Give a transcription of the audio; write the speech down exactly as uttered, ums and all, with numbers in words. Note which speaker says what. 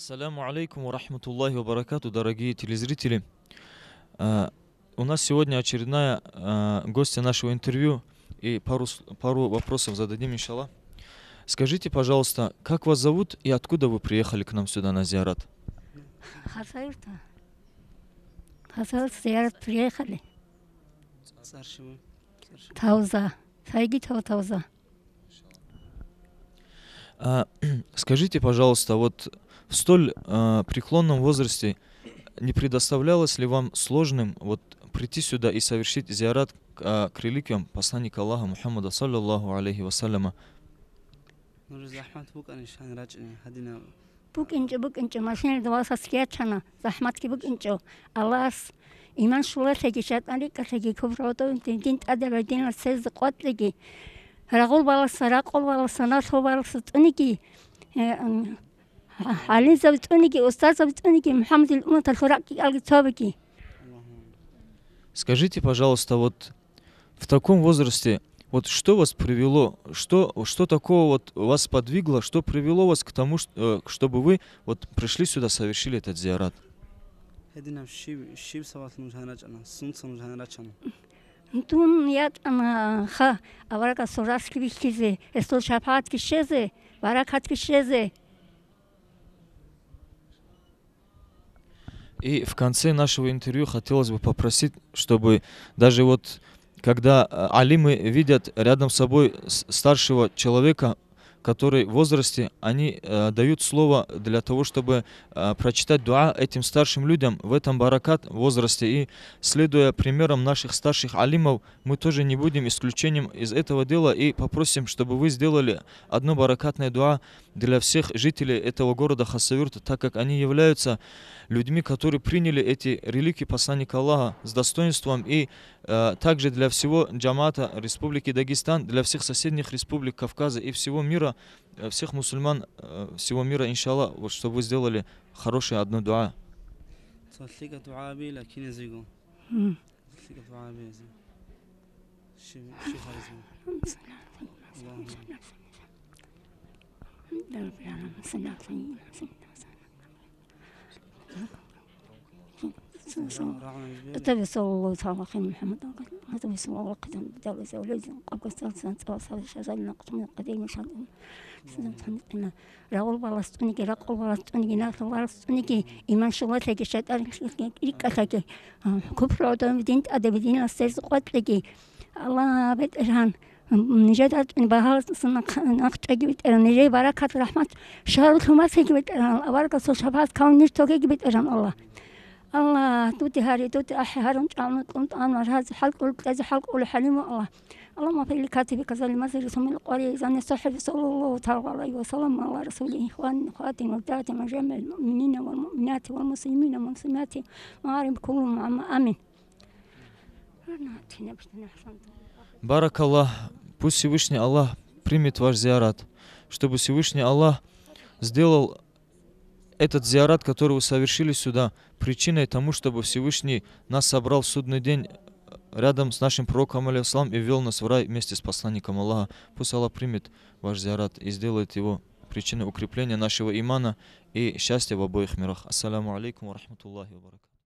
Speaker 1: Ассаляму алейкум ва рахматуллахи ва баракату, дорогие телезрители. А, У нас сегодня очередная а, гостья нашего интервью, и пару, с- пару вопросов зададим, иншаллах. Скажите, пожалуйста, как вас зовут и откуда вы приехали к нам сюда на зиарат?
Speaker 2: Хасавюрта. Хасавюрт зиярат приехали.
Speaker 3: Старшего. Старшего.
Speaker 2: Тауза. Сайги Тау Тауза.
Speaker 1: А, Скажите, пожалуйста, вот в столь а, преклонном возрасте не предоставлялось ли вам сложным вот прийти сюда и совершить зиарат к, а, к реликвиям посланника Аллаха Мухаммада, саллаллаху алейхи вассаляма?
Speaker 3: نور زحمت بوك أنا شان راجعني هدينا.
Speaker 2: Бук инче, бук инче. Машина дваса скетчана. Захматки бук инче. Аллас. Иман шула теги шатани категи куброто. Тинт адеба дина сез қотлеги. Рагул баласа, ракул баласа, насо баласа. Туники. علي زبطونيكي أستاذ زبطونيكي محمد الأمة الخراكي الكتابكي.
Speaker 1: Скажите, пожалуйста, вот в таком возрасте, вот что вас привело, что, что такого вот вас подвигло, что привело вас к тому, что, э, чтобы вы вот пришли сюда, совершили этот зиарат?
Speaker 3: هدينا الشيب الشيب سوات مجهنا راجعنا سنت مجهنا راجعنا.
Speaker 2: Тун яд ана ха аварка сораски вихизе, эсто шапат кишезе, варакат кишезе.
Speaker 1: И в конце нашего интервью хотелось бы попросить, чтобы даже вот когда э, алимы видят рядом с собой с- старшего человека, который в возрасте, они э, дают слово для того, чтобы э, прочитать дуа этим старшим людям в этом баракат возрасте. И следуя примерам наших старших алимов, мы тоже не будем исключением из этого дела и попросим, чтобы вы сделали одно баракатное дуа для всех жителей этого города Хасавюрта, так как они являются людьми, которые приняли эти реликвии посланника Аллаха с достоинством, и э, также для всего джамата Республики Дагестан, для всех соседних республик Кавказа и всего мира, э, всех мусульман э, всего мира, иншаллах, вот чтобы вы сделали хорошее одно дуа.
Speaker 3: صليك دعابي لكن يزيقون. صليك دعابي زين. شيب شيب خارج.
Speaker 2: تبي صلى الله عليه وسلم محمد هذا صلى الله عليه وسلم دولة زوجي قبل سنة سنة شغال نقطة من القديم شغال سنة رغول بالستونيكي رغول بالستونيكي ناس بالستونيكي إيمان شغلتك شتى إيكاتك كفر عدم دين أدب دين السيس قتلك الله بيت إرهان نجدت من بهار سنة نقطة جبت إرهان نجي بركة رحمة شهر خمس جبت إرهان بركة صشبات كون نشتوك جبت إرهان الله الله توتي هاري توتي أحي هارم تعمل كنت أنا هذا حلق والكذا حلق والحليم الله اللهم في الكاتب كذا المسجد ثم القرية إذا الصحف صلى الله تعالى عليه وسلم على رسوله إخوان إخواتي وبتات مجمع المؤمنين والمؤمنات والمسلمين والمسلمات وعارف كلهم عم آمين.
Speaker 1: Барак Аллах, пусть Всевышний Аллах примет ваш зиарат, чтобы Всевышний Аллах сделал этот зиарат, который вы совершили сюда, причиной тому, чтобы Всевышний нас собрал в судный день рядом с нашим пророком алейхиссалам и ввел нас в рай вместе с посланником Аллаха. Пусть Аллах примет ваш зиарат и сделает его причиной укрепления нашего имана и счастья в обоих мирах. Ассаляму алейкум ва рахматуллахи ва баракатух.